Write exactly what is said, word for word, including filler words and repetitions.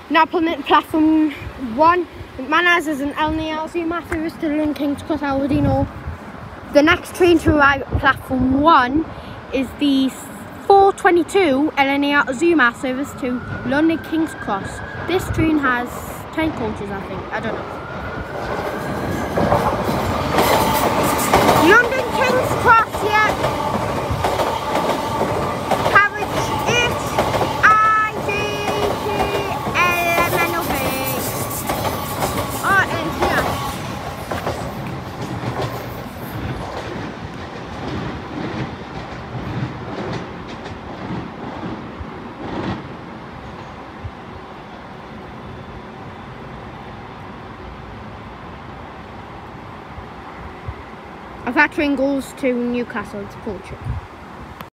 Now pulling it to platform one. Manors is an L N E R Azuma service to London King's Cross, I already know. The next train to arrive at platform one is the four twenty-two L N E R Azuma service to London King's Cross. This train has ten coaches, I think. I don't know. London King's Cross, yeah. Carriage H I G T L M N O V. Oh, and here. That train goes to Newcastle, it's Portugal.